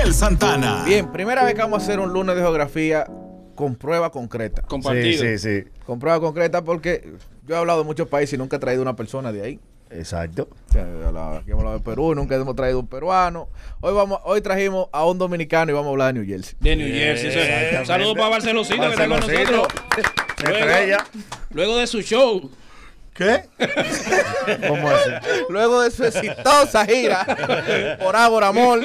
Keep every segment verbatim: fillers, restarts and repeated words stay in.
Daniel Santana. Bien, primera vez que vamos a hacer un lunes de geografía con prueba concreta. Compartido. Sí, sí, sí. Con prueba concreta porque yo he hablado de muchos países y nunca he traído una persona de ahí. Exacto. O sea, la- aquí hemos hablado de Perú y nunca hemos traído un peruano. Hoy vamos, hoy trajimos a un dominicano y vamos a hablar de New Jersey. De New Jersey. eso- Un saludo para Barcelosito que está con Barcelosito. nosotros. Estrella. Luego de su show. ¿Qué? ¿Cómo así? Luego de su exitosa gira por Ágora Mall,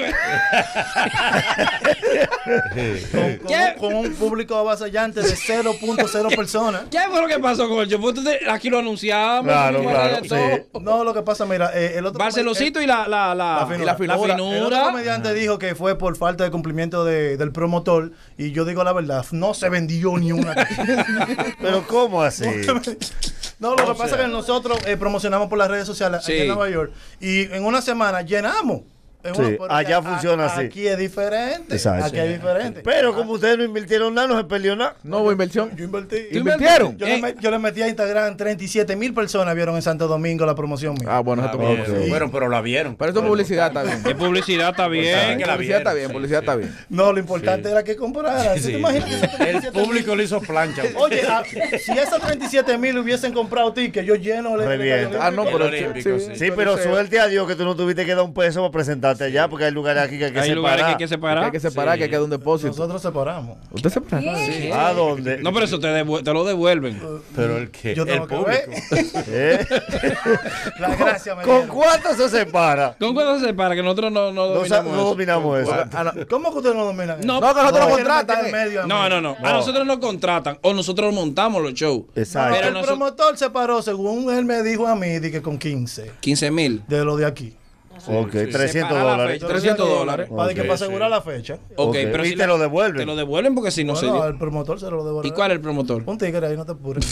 Con, con, ¿Qué? con un público avasallante de cero punto cero personas. ¿Qué fue lo que pasó con el show? Pues entonces, aquí lo anunciamos. Claro, dijimos claro, de todo. sí. No, lo que pasa, mira, eh, el otro Barcelosito y la, la, la, La finura. y la La El otro finura. comediante dijo que fue por falta de cumplimiento de- del promotor. Y yo digo la verdad, no se vendió ni una. Pero ¿cómo así? No, lo que pasa es que nosotros eh, promocionamos por las redes sociales Sí. aquí en Nueva York. Y en una semana llenamos. En Sí, una- pero allá a- funciona así. Aquí es diferente. Exacto. Aquí es diferente. Pero como ustedes no invirtieron nada, no se perdió nada. no hubo inversión. Yo invertí. ¿Invirtieron? Yo, le, met- yo le metí a Instagram, treinta y siete mil personas vieron en Santo Domingo la promoción mía. Ah, bueno, eso bien. está Sí. Bueno, pero la vieron. Pero esto es publicidad, está bien. De publicidad está bien. que la Publicidad está vieron, bien, sí, publicidad sí. está bien. No, lo importante era que comprara. ¿Sí Sí. te imaginas que esos El treinta y siete mil? público le hizo plancha. Oye, a- si esos treinta y siete mil hubiesen comprado tickets, yo lleno el Revienta. Ah, no, pero El olímpico, sí. Sí, pero suerte a Dios que tú no tuviste que dar un peso para presentarte allá, porque hay lugares aquí que hay que Hay lugares que hay separar. que Que separar. hay que separar, que queda un depósito. Nosotros separamos. ¿Usted separa? ¿A dónde? No, pero eso te, devu- te lo devuelven. Pero el que Yo el tengo que público. ver. ¿Eh? La gracia me ¿Con dieron. cuánto se separa? ¿Con cuándo se separa? Que nosotros no, no No, sa- dominamos no eso. dominamos eso. Ah, no. ¿Cómo que ustedes no dominan eso? No, No, que nosotros No, lo quieren contratan. meter en eh. medio a mí. No, no, no. A No. nosotros nos contratan o nosotros montamos los shows. Exacto. Pero el noso- promotor se paró, según él me dijo a mí, de que con quince quince mil. de lo de aquí. Ok, trescientos Separa la dólares. fecha. trescientos dólares. Para, que Ok, para asegurar la fecha. Ok, Ok, pero y si te la- lo devuelven. Te lo devuelven porque si no Bueno, se. al promotor se lo devuelve. ¿Y cuál es el promotor? Un tigre ahí, no te apures.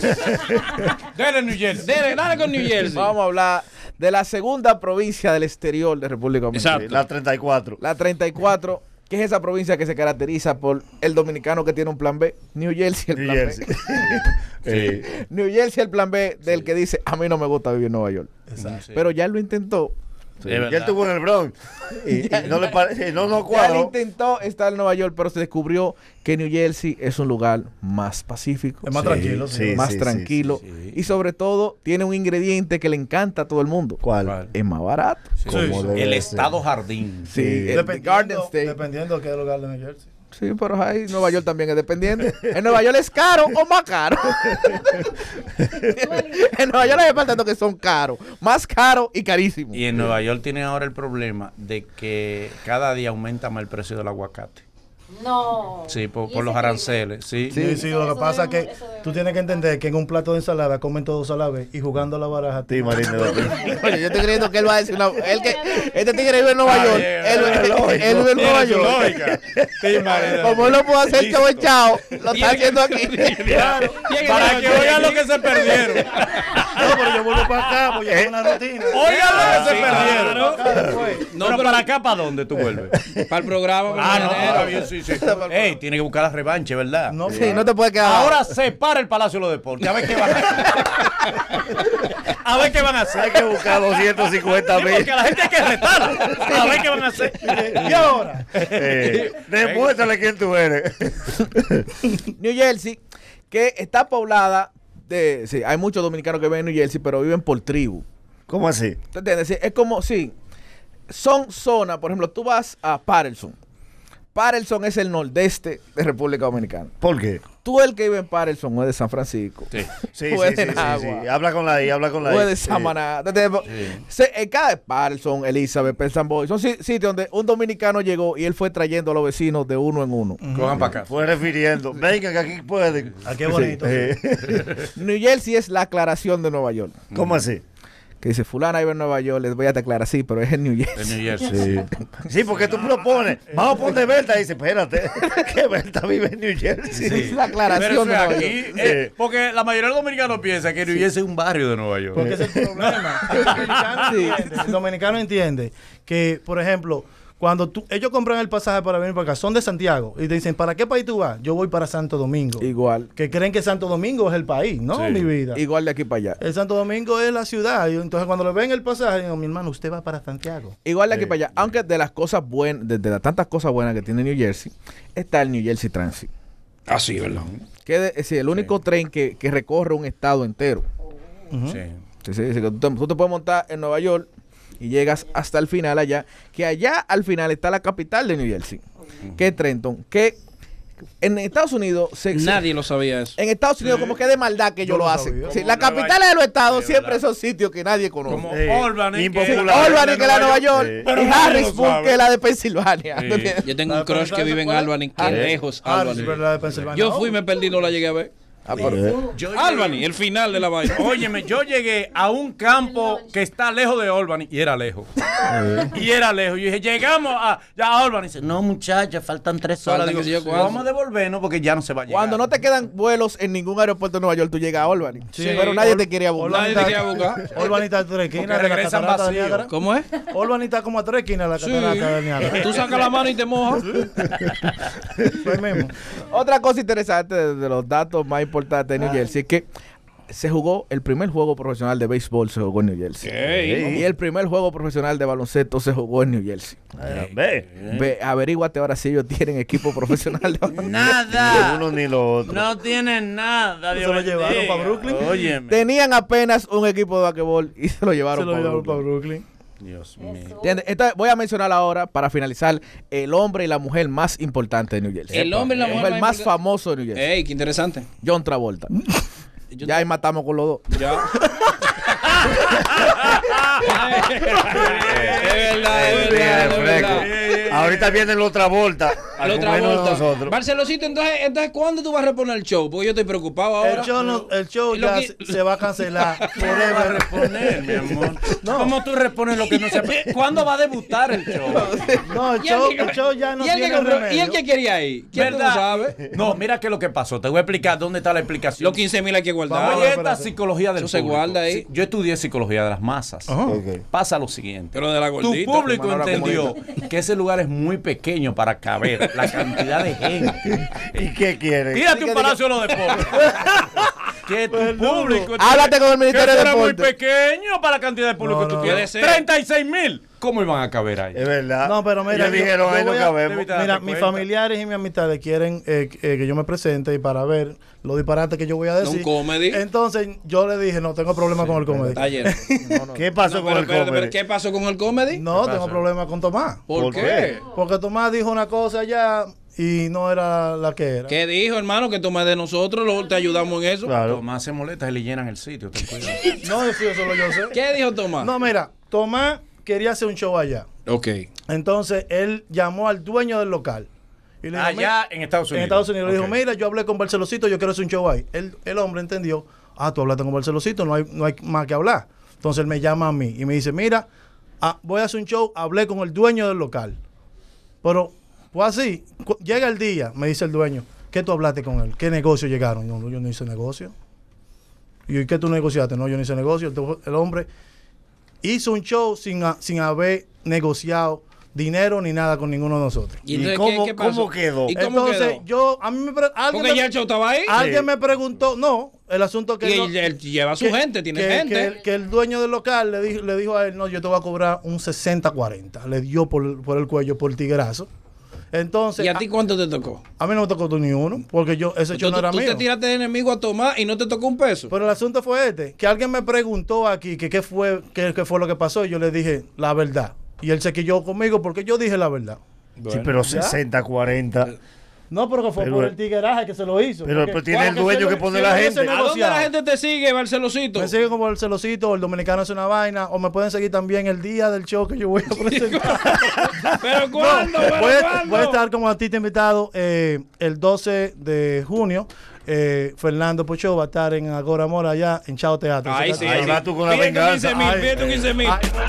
Dele New Jersey. Dale, dale con New Jersey. Vamos a hablar de la segunda provincia del exterior de República Dominicana. Exacto. La treinta y cuatro. La treinta y cuatro, que es esa provincia que se caracteriza por el dominicano que tiene un plan B. New Jersey, el New plan Jersey. B. Eh, New Jersey, el plan B del que dice, a mí no me gusta vivir en Nueva York. Exacto. Pero ya él lo intentó. sí. Es Y verdad. él estuvo en el Bronx. Y, y no le parece, no nos Ya él cuadró. intentó estar en Nueva York, pero se descubrió que New Jersey es un lugar más pacífico, Es más Sí, tranquilo. sí. más sí, tranquilo sí, sí. y sobre todo tiene un ingrediente que le encanta a todo el mundo. ¿Cuál? ¿Cuál? Es más barato. Como Sí, sí. debe El de estado jardín. Sí, el Garden Dependiendo, State. dependiendo de qué lugar de New Jersey. Sí, pero ahí Nueva York también es dependiente. En Nueva York es caro o más caro. En Nueva York hay departamentos que son caros, más caros y carísimos. Y en Nueva York tienen ahora el problema de que cada día aumenta más el precio del aguacate. No. Sí, por, ¿Y por los ese aranceles. Sí. Sí, sí, lo que Eso pasa es que debemos- eso debemos- tú tienes que entender que en un plato de ensalada comen todos a la vez y jugando a la baraja. Sí, Marina. Oye, yo estoy creyendo que él va a decir una. Él que, este tigre vive en Nueva Ah, York. bien, Él, bien, él- lógico. él vive en Nueva Tiene su York. lógica. Sí, Marina. Como él no puede hacer Listo. chavo el chao, lo está haciendo aquí. Claro. Para que oigan lo que se perdieron. No, pero yo vuelvo para acá, pues yo tengo una rutina. Oigan lo que se Sí, perdieron. claro. Acá después. No, pero, pero para acá, ¿para dónde tú vuelves? para el programa. para Ah, el no, enero. está bien, sí, sí. Ey, tiene que buscar la revancha, ¿verdad? No, Sí, no te puede quedar. Ahora se para el Palacio de los Deportes. A ver qué van a hacer. A ver qué van a hacer. Hay que buscar doscientos cincuenta Sí, mil. porque a la gente hay que retarlo. A ver qué van a hacer. ¿Y ahora? Eh, demuéstrale quién tú eres. New Jersey, que está poblada de. Sí, hay muchos dominicanos que viven en New Jersey, pero viven por tribu. ¿Cómo así? ¿Te entiendes? Sí, es como, sí, son zonas, por ejemplo, tú vas a Patterson. Patterson es el nordeste de República Dominicana. ¿Por qué? Tú el que vive en Patterson o es de San Francisco. Sí. Sí, O sí, es de sí, sí, Nagua. sí. Habla con la I, habla con la I. O es de Sí. Samaná. Entonces, se- en cada de Patterson, Elizabeth, Pensan Boy, son si- sitios donde un dominicano llegó y él fue trayendo a los vecinos de uno en uno. Cojan para acá. Fue refiriendo. Venga, que aquí pueden. Ah, qué bonito. Eh, New Jersey es la aclaración de Nueva York. ¿Cómo así? Que dice, fulana vive en Nueva York, les voy a aclarar, sí, pero es en New De Jersey. New Jersey. Sí, porque tú propones. Vamos a poner Berta. Y dice, espérate. Que Berta vive en New Jersey. Es la aclaración Pero de eso Nueva es York. aquí, eh, porque la mayoría de los dominicanos piensan que New Jersey es un barrio de Nueva York. Porque ese es el problema. El dominicano, Sí. entiende, el dominicano entiende que, por ejemplo, Cuando tú, ellos compran el pasaje para venir para acá, son de Santiago y te dicen, ¿para qué país tú vas? Yo voy para Santo Domingo. Igual. Que creen que Santo Domingo es el país, no, Sí. mi vida. Igual de aquí para allá. El Santo Domingo es la ciudad. Y entonces cuando le ven el pasaje, digo, mi hermano, usted va para Santiago. Igual de aquí para allá. Aunque de las cosas buenas, de, de las tantas cosas buenas que tiene New Jersey, está el New Jersey Transit. Ah, sí, ¿verdad? Que de- es decir, el único tren que, que recorre un estado entero. Ujú. Sí. Sí, sí, sí, que tú, te, tú te puedes montar en Nueva York y llegas hasta el final allá, que allá al final está la capital de New Jersey, que es Trenton, que en Estados Unidos se, se- Nadie lo sabía eso. en Estados Unidos como que es de maldad que ellos Yo lo lo hacen. sabía. Sí, Como las Nueva capitales de los estados Sí, siempre ¿verdad? son sitios que nadie conoce. Como Eh, Albany, impopular. Albany, que es la de Nueva York, Sí. Pero y nadie lo Harrisburg, sabe. que es la de Pensilvania. Sí. ¿Me entiendes? Yo tengo La un crush que de vive en ¿cuál? Albany, que Ah, lejos Ah, Albany. sí, pero la de Pensilvania. Yo no. fui, me perdí, no la llegué a ver. Ah, pero- Yo llegué- Albany, el final de la vaina. Óyeme, yo llegué a un campo que está lejos de Albany y era lejos. y era lejos. Yo dije, llegamos a, ya a Albany. Dice, no, muchachos, faltan tres Faltan horas. Digo, qué sé yo cuánto. vamos a devolvernos porque ya no se va a llegar. Cuando no te quedan vuelos en ningún aeropuerto de Nueva York, tú llegas a Albany. Sí. Pero nadie Ol- te quería buscar. Nadie te quería buscar. Albany está a tres esquinas Porque de la regresan catarata de vacíos. Niágara. ¿Cómo es? Albany está como a tres esquinas de la Sí. catarata de Niágara. Tú sacas la mano y te mojas. Eso ahí mismo. Otra cosa interesante de, de los datos más importantes de New Jersey es que se jugó el primer juego profesional de béisbol se jugó en New Jersey. Ey. Y el primer juego profesional de baloncesto se jugó en New Jersey. Eh, Ve. Ve, averíguate ahora si ellos tienen equipo profesional de baloncesto. Ni Nada. uno ni lo otro. No tienen nada. Se lo llevaron para Brooklyn. Óyeme. Tenían apenas un equipo de basquetbol y se lo llevaron Se lo para llevaron Brooklyn. para Brooklyn. Dios mío. ¿Entiendes? Entonces, voy a mencionar ahora, para finalizar, el hombre y la mujer más importante de New Jersey. El hombre y la El mujer más, más importante. famoso de New Jersey. Ey, qué interesante. John Travolta. Yo- Ya ahí matamos con los dos. Ya. Es verdad, es verdad, es verdad. Ahorita vienen los otra vuelta. La otra vuelta. Barcelosito, entonces, entonces, ¿cuándo tú vas a reponer el show? Porque yo estoy preocupado ahora. El show, no- el show Lo ya que- se, se va a cancelar. ¿Qué va a reponer, mi amor? ¿Cómo tú repones lo que no se... ¿Cuándo va a debutar el show? No, el ¿Y el show, que- el show ya no ¿Y el que tiene compró- remedio. ¿Y el que quería ir? ¿Quién tú no ¿Verdad? sabe? No, mira qué es lo que pasó. Te voy a explicar dónde está la explicación. Los quince mil hay que guardar. Vamos a Oye, ver, esta espérate. psicología del Eso se público. guarda ahí. Sí, yo estudié psicología de las masas. Ajá. Pasa lo siguiente. Pero de la Tu gordita. público tu manera entendió que ese lugar es muy pequeño para caber la cantidad de gente. ¿Y qué quiere? Tírate un palacio de los deportes. Que tu público. Háblate con el Ministerio que de era muy Deportes. pequeño para la cantidad de público No, que tú no, tienes. no. treinta y seis mil. ¿Cómo iban a caber ahí? Es verdad. No, pero mira, Ellos yo- dijeron, yo ahí no voy a- cabemos. Debita- Mira, date mis cuenta. familiares y mis amistades quieren eh, eh, que yo me presente y para ver los disparates que yo voy a decir. Un comedy. Entonces yo le dije, no tengo problema con el comedy. Está lleno. ¿Qué pasó No, con pero el espérate, pero comedy? ¿qué pasó con el comedy? No, ¿Qué tengo pasa? problema con Tomás. ¿Por, ¿Por qué? qué? Porque Tomás dijo una cosa allá y no era la que era. ¿Qué dijo, hermano? Que tome de nosotros, lo- te ayudamos en eso. Claro. Tomás se molesta y le llenan el sitio. Ten cuidado. No, sí, eso lo yo sé. ¿Qué dijo Tomás? No, mira, Tomás quería hacer un show allá. Ok. Entonces él llamó al dueño del local. Y le dijo, Allá "Mira", en Estados Unidos. en Estados Unidos. Le Ok. dijo, mira, yo hablé con Barcelosito, yo quiero hacer un show ahí. El, el hombre entendió, ah, tú hablaste con Barcelosito, no hay, no hay más que hablar. Entonces él me llama a mí y me dice, mira, ah, voy a hacer un show, hablé con el dueño del local. Pero, pues así, cu- llega el día, me dice el dueño, ¿qué tú hablaste con él? ¿Qué negocio llegaron? No, yo no hice negocio. Y yo, ¿y qué tú negociaste? No, yo no hice negocio. El, el hombre hizo un show sin, a- sin haber negociado dinero ni nada con ninguno de nosotros. ¿Y entonces, cómo- ¿qué, qué pasó? cómo quedó? ¿Y cómo Entonces, quedó? yo, a mí me, pre- alguien Porque me, ya el show estaba ahí. alguien Sí. me preguntó, no, el asunto que Y no- él, él lleva su que- gente, tiene que- gente. Que, el- que el dueño del local le dijo, le dijo a él, no, yo te voy a cobrar un sesenta cuarenta. Le dio por, por el cuello, por tiguerazo. Entonces, ¿Y a ti cuánto te tocó? a, a mí no me tocó ni uno, porque yo ese show Tú, no era tú mío. te tiraste de enemigo a Tomás y no te tocó un peso. Pero el asunto fue este, que alguien me preguntó aquí que qué fue, qué, qué fue lo que pasó, y yo le dije la verdad. Y él se quilló conmigo porque yo dije la verdad. Sí, pero sesenta, cuarenta. No, pero que fue Pero- por el tigueraje que se lo hizo. Pero- porque- pero tiene el porque dueño se que lo- pone si la lo hubiese gente. ¿A dónde negociado. la gente te sigue, Barcelosito? Me sigue como el celosito, el dominicano es una vaina, o me pueden seguir también el día del show que yo voy a presentar. ¿Pero cuándo? ¿Pero voy, a, cuándo? voy a estar como artista invitado eh, el doce de junio. Eh, Fernando Pocho va a estar en Agora Mora allá en Chao Teatro. Ahí Así sí. que- Ahí va tú con la Pide tu venganza. quince mil, Ay, pide tu quince mil. Ay,